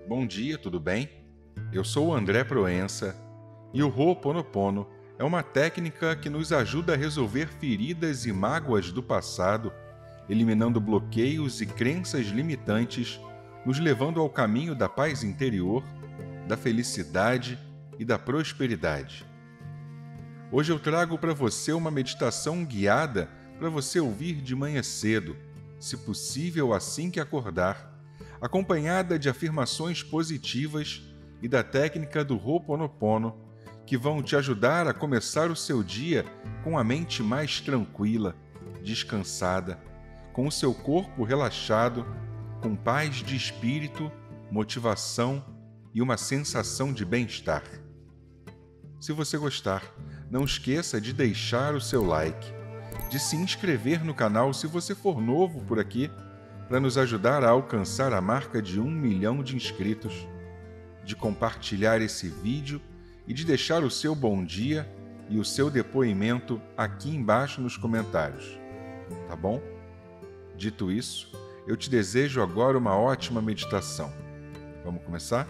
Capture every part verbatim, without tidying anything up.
Bom dia, tudo bem? Eu sou o André Proença e o Ho'oponopono é uma técnica que nos ajuda a resolver feridas e mágoas do passado, eliminando bloqueios e crenças limitantes, nos levando ao caminho da paz interior, da felicidade e da prosperidade. Hoje eu trago para você uma meditação guiada para você ouvir de manhã cedo, se possível assim que acordar, acompanhada de afirmações positivas e da técnica do Ho'oponopono, que vão te ajudar a começar o seu dia com a mente mais tranquila, descansada, com o seu corpo relaxado, com paz de espírito, motivação e uma sensação de bem-estar. Se você gostar, não esqueça de deixar o seu like, de se inscrever no canal se você for novo por aqui, para nos ajudar a alcançar a marca de um milhão de inscritos, de compartilhar esse vídeo e de deixar o seu bom dia e o seu depoimento aqui embaixo nos comentários, tá bom? Dito isso, eu te desejo agora uma ótima meditação. Vamos começar?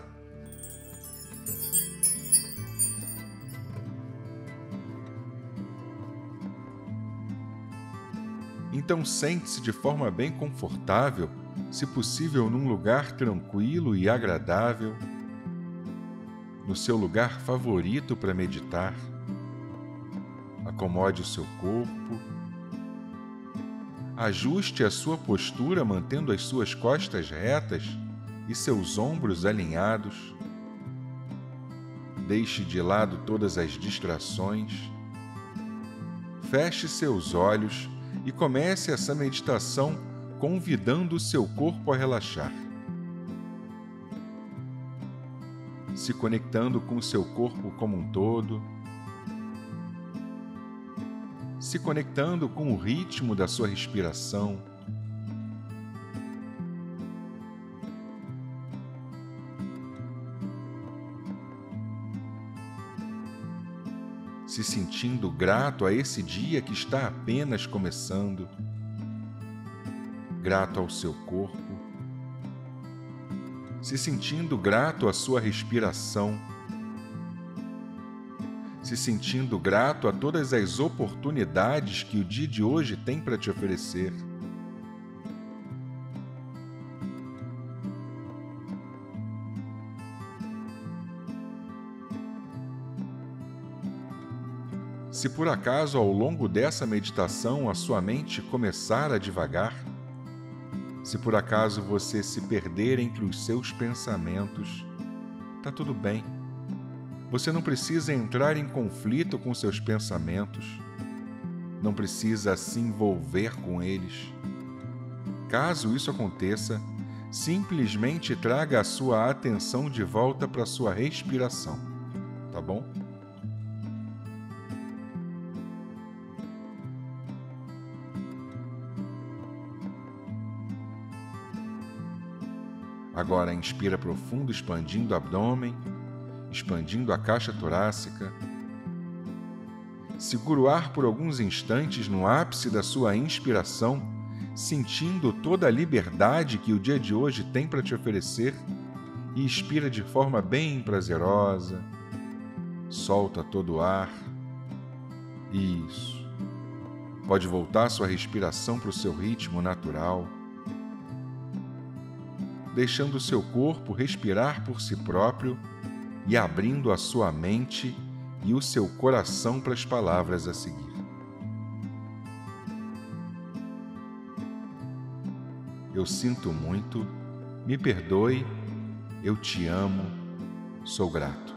Então sente-se de forma bem confortável, se possível num lugar tranquilo e agradável, no seu lugar favorito para meditar. Acomode o seu corpo, ajuste a sua postura mantendo as suas costas retas e seus ombros alinhados. Deixe de lado todas as distrações. Feche seus olhos e comece essa meditação convidando o seu corpo a relaxar. Se conectando com o seu corpo como um todo, se conectando com o ritmo da sua respiração, se sentindo grato a esse dia que está apenas começando, grato ao seu corpo, se sentindo grato à sua respiração, se sentindo grato a todas as oportunidades que o dia de hoje tem para te oferecer. Se por acaso ao longo dessa meditação a sua mente começar a divagar, se por acaso você se perder entre os seus pensamentos, tá tudo bem. Você não precisa entrar em conflito com seus pensamentos, não precisa se envolver com eles. Caso isso aconteça, simplesmente traga a sua atenção de volta para a sua respiração, tá bom? Agora inspira profundo, expandindo o abdômen, expandindo a caixa torácica. Segura o ar por alguns instantes no ápice da sua inspiração, sentindo toda a liberdade que o dia de hoje tem para te oferecer, e expira de forma bem prazerosa. Solta todo o ar. Isso. Pode voltar sua respiração para o seu ritmo natural, deixando o seu corpo respirar por si próprio e abrindo a sua mente e o seu coração para as palavras a seguir. Eu sinto muito, me perdoe, eu te amo, sou grato.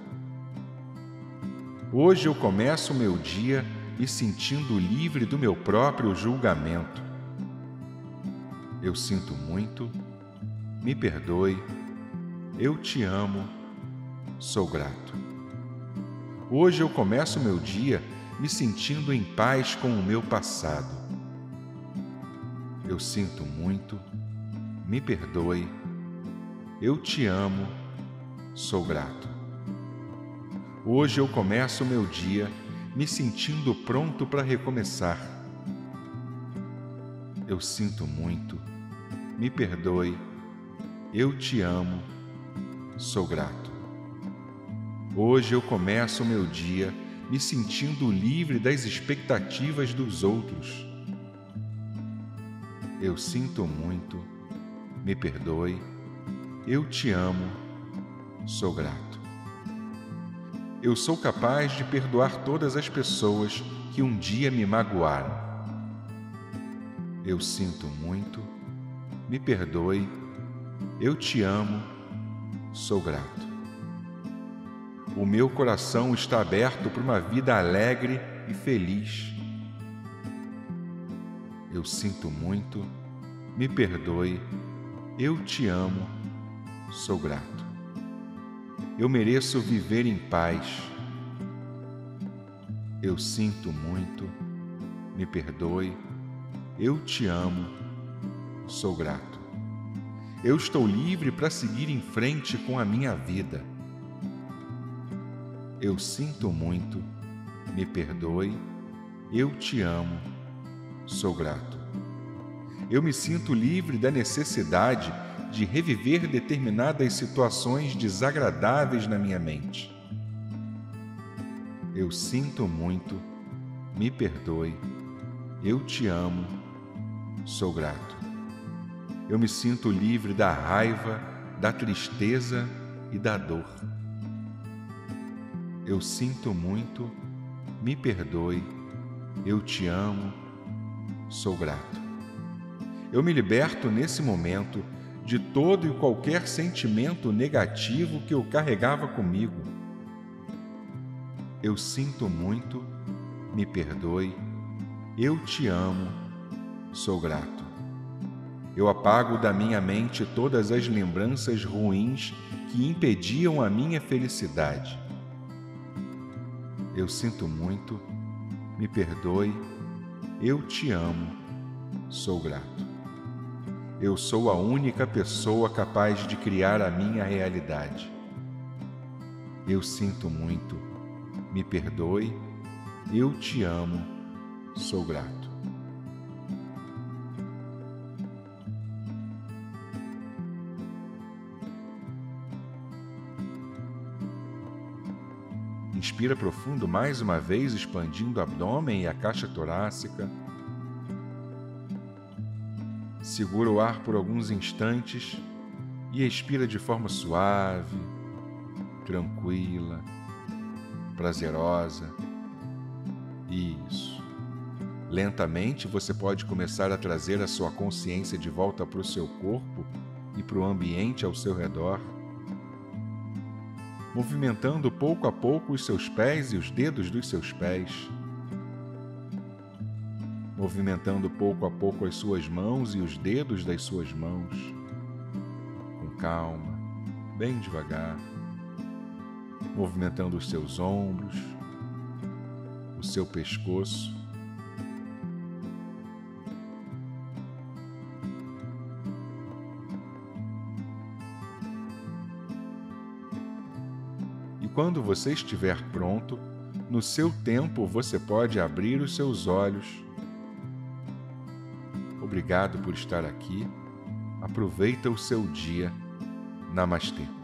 Hoje eu começo o meu dia me sentindo livre do meu próprio julgamento. Eu sinto muito, me perdoe, eu te amo, sou grato. Hoje eu começo o meu dia me sentindo em paz com o meu passado. Eu sinto muito, me perdoe, eu te amo, sou grato. Hoje eu começo o meu dia me sentindo pronto para recomeçar. Eu sinto muito, me perdoe, eu te amo, sou grato. Hoje eu começo o meu dia me sentindo livre das expectativas dos outros. Eu sinto muito, me perdoe, eu te amo, sou grato. Eu sou capaz de perdoar todas as pessoas que um dia me magoaram. Eu sinto muito, me perdoe, eu te amo, sou grato. O meu coração está aberto para uma vida alegre e feliz. Eu sinto muito, me perdoe, eu te amo, sou grato. Eu mereço viver em paz. Eu sinto muito, me perdoe, eu te amo, sou grato. Eu estou livre para seguir em frente com a minha vida. Eu sinto muito, me perdoe, eu te amo, sou grato. Eu me sinto livre da necessidade de reviver determinadas situações desagradáveis na minha mente. Eu sinto muito, me perdoe, eu te amo, sou grato. Eu me sinto livre da raiva, da tristeza e da dor. Eu sinto muito, me perdoe, eu te amo, sou grato. Eu me liberto nesse momento de todo e qualquer sentimento negativo que eu carregava comigo. Eu sinto muito, me perdoe, eu te amo, sou grato. Eu apago da minha mente todas as lembranças ruins que impediam a minha felicidade. Eu sinto muito, me perdoe, eu te amo, sou grato. Eu sou a única pessoa capaz de criar a minha realidade. Eu sinto muito, me perdoe, eu te amo, sou grato. Inspira profundo mais uma vez, expandindo o abdômen e a caixa torácica. Segura o ar por alguns instantes e expira de forma suave, tranquila, prazerosa. Isso. Lentamente você pode começar a trazer a sua consciência de volta para o seu corpo e para o ambiente ao seu redor, movimentando pouco a pouco os seus pés e os dedos dos seus pés, movimentando pouco a pouco as suas mãos e os dedos das suas mãos, com calma, bem devagar, movimentando os seus ombros, o seu pescoço, e quando você estiver pronto, no seu tempo você pode abrir os seus olhos. Obrigado por estar aqui. Aproveita o seu dia. Namastê.